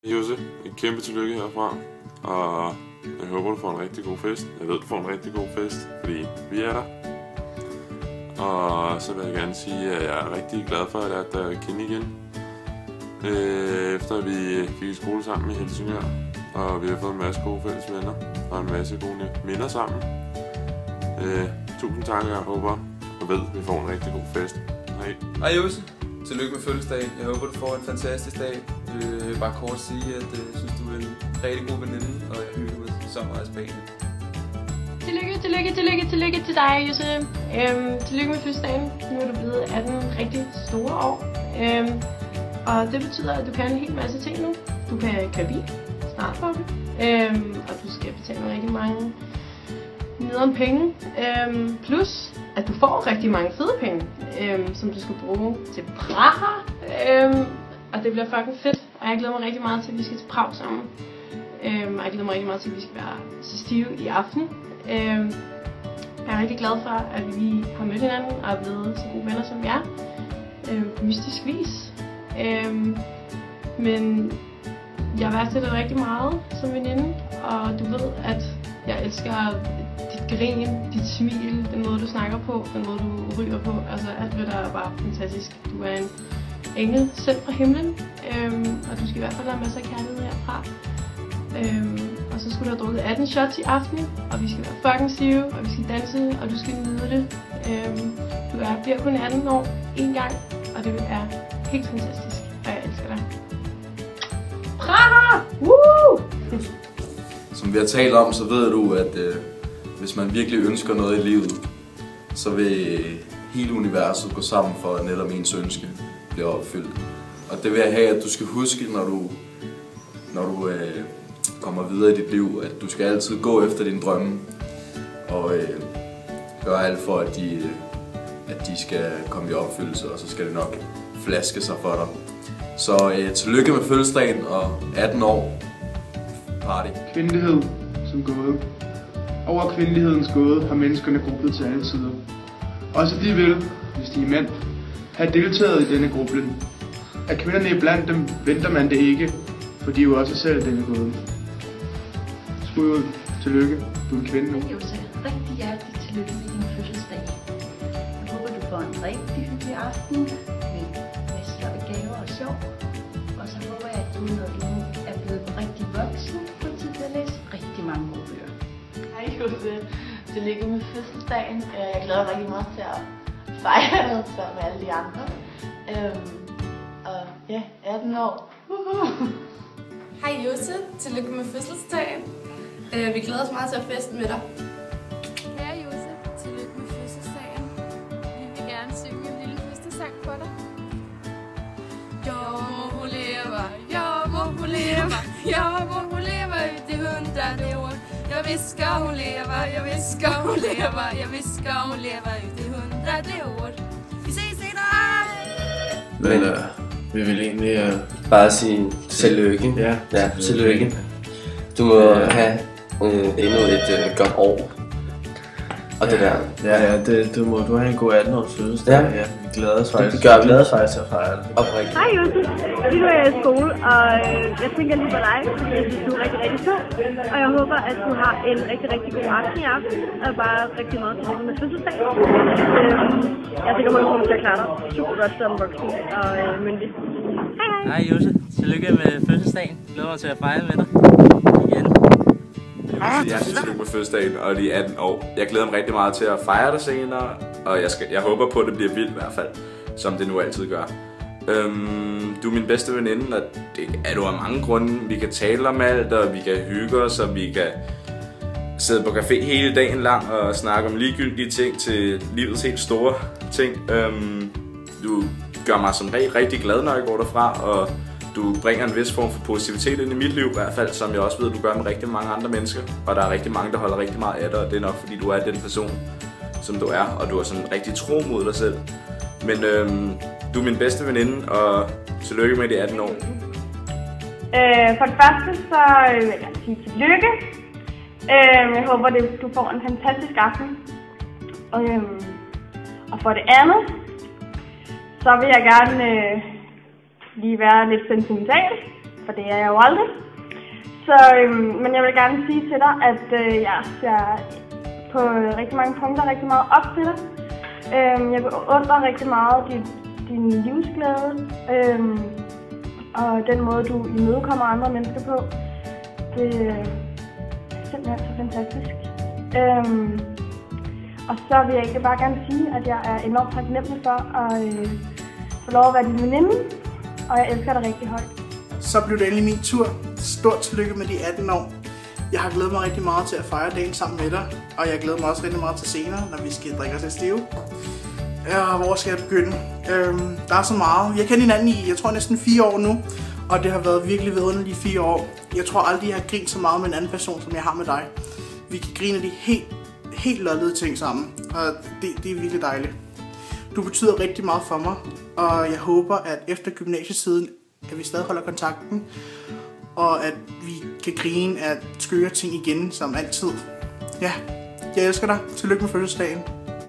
Jose, et kæmpe tillykke herfra, og jeg håber, du får en rigtig god fest. Jeg ved, du får en rigtig god fest, fordi vi er der. Og så vil jeg gerne sige, at jeg er rigtig glad for at lære dig at kende igen. Efter vi gik i skole sammen i Helsingør, og vi har fået en masse gode fælles venner og en masse gode minder sammen. Tusind tak, jeg håber og ved, at vi får en rigtig god fest. Hej. Hej Jose, tillykke med fødselsdagen. Jeg håber, du får en fantastisk dag. Jeg vil bare kort sige, at jeg synes, du er en rigtig god veninde, og jeg hygger mig så meget i Spanien. Tillykke til dig, Jose. Tillykke med fødselsdagen. Nu er du blevet 18 rigtig store år. Og det betyder, at du kan en hel masse ting nu. Du kan køre bil snart på det. Og du skal betale rigtig mange nederen penge. Plus, at du får rigtig mange fede penge, som du skal bruge til Praha. Og det bliver fucking fedt. Og jeg glæder mig rigtig meget til, at vi skal til Prag sammen. Og jeg glæder mig rigtig meget til, at vi skal være så stive i aften. Jeg er rigtig glad for, at vi har mødt hinanden og er blevet så gode venner, som vi er. På mystisk vis. Men jeg værdsætter dig rigtig meget som veninde. Og du ved, at jeg elsker dit grin, dit smil, den måde du snakker på, den måde du ryger på. Altså alt ved dig er bare fantastisk. Du er en engel selv fra himlen. Og du skal i hvert fald have masser af kærlighed herfra. Og så skulle du have drukket 18 shots i aften, og vi skal være fucking stive, og vi skal danse, og du skal nyde det. Du bliver kun 18 år en gang, og det er helt fantastisk, og jeg elsker dig. Praha! Woo! Som vi har talt om, så ved du, at hvis man virkelig ønsker noget i livet, så vil hele universet gå sammen for, at netop ens ønske bliver opfyldt. Og det vil jeg have, at du skal huske, når du kommer videre i dit liv, at du skal altid gå efter dine drømme og gøre alt for, at de skal komme i opfyldelse, og så skal det nok flaske sig for dig. Så tillykke med fødselsdagen og 18 år. Party. Kvindelighed som gåde. Over kvindelighedens gåde har menneskerne gruppet til alle tider. Også de vil, hvis de er mænd, have deltaget i denne grublen. Er kvinderne iblandt dem, venter man det ikke, for de er jo også selv denne gåde. Skud ud. Tillykke. Du er en kvinde nu. Jose, rigtig hjertelig tillykke med din fødselsdag. Jeg håber, du får en rigtig hyggelig aften med masser af gaver og sjov. Og så håber jeg, at du, når du er blevet rigtig voksen, får tid til at læse rigtig mange gode bøger. Hej Jose, tillykke med fødselsdagen. Jeg glæder mig rigtig meget til at fejre det sammen med alle de andre. Og ja, 18 år. Hej Jose, tillykke med fødselsdagen. Vi glæder os meget til at feste med dig. Kære Jose, tillykke med fødselsdagen. Vi vil gerne synge en lille fødselsdagssang for dig. Jo må hun leve, jo må hun leve, jo må hun leve ut i 100 år. Jeg visker hun lever, jeg visker hun lever, jeg visker hun lever ut i 100 år. Vi ses senere! Men vi vil egentlig bare sige tillykke. Ja, tillykke. Du må have endnu et godt år. Og det der. Ja, du må have en god 18-års fødselsdag. Ja, vi glæder os faktisk. Det gør vi. Vi glæder os faktisk til at fejre det. Oprigtigt. Hej Jose, nu er jeg i skole, og jeg tænker lige på dig, fordi jeg synes, du er rigtig, rigtig sød. Og jeg håber, at du har en rigtig, rigtig god aften i aften, og bare rigtig meget tillykke med fødselsdag. Jeg er sikker på, at du kommer til at klare dig super godt som voksen og myndig. Hej hej! Hej Jose, tillykke med fødselsdagen. Glæder mig til at fejre med dig igen. Hjertelig tillykke med fødselsdagen og de 18 år. Jeg glæder mig rigtig meget til at fejre det senere, og jeg håber på, at det bliver vildt i hvert fald, som det nu altid gør. Du er min bedste veninde, og det er du af mange grunde. Vi kan tale om alt, og vi kan hygge os, og vi kan sidde på café hele dagen lang og snakke om ligegyldige ting til livets helt store ting. Du gør mig som regel rigtig glad, når jeg går derfra, og du bringer en vis form for positivitet ind i mit liv i hvert fald, som jeg også ved, du gør med rigtig mange andre mennesker. Og der er rigtig mange, der holder rigtig meget af dig, og det er nok fordi, du er den person, som du er, og du er sådan rigtig tro mod dig selv. Men du er min bedste veninde, og tillykke med de 18 år. For det første, så vil jeg gerne sige tillykke. Jeg håber, du får en fantastisk aften. Og for det andet, så vil jeg gerne lige være lidt sentimental. for det er jeg jo aldrig. Så, men jeg vil gerne sige til dig, at jeg ser på rigtig mange punkter rigtig meget op til dig. Jeg beundrer rigtig meget din livsglæde, og den måde, du imødekommer andre mennesker på. Det er simpelthen så fantastisk. Og så vil jeg egentlig bare gerne sige, at jeg er enormt taknemmelig for at få lov at være din veninde, og jeg elsker dig rigtig højt. Så blev det endelig min tur. Stort tillykke med de 18 år. Jeg har glædet mig rigtig meget til at fejre dagen sammen med dig, og jeg glæder mig også rigtig meget til senere, når vi skal drikke os lidt stive. Hvor skal jeg begynde? Der er så meget. Jeg kender hinanden i, jeg tror næsten 4 år nu, og det har været virkelig vidunderlige 4 år. Jeg tror aldrig, jeg har grint så meget med en anden person, som jeg har med dig. Vi kan grine de helt lollede ting sammen, og det er virkelig dejligt. Du betyder rigtig meget for mig, og jeg håber, at efter gymnasietiden, at vi stadig holder kontakten, og at vi kan grine af skøre ting igen, som altid. Ja, jeg elsker dig. Tillykke med fødselsdagen.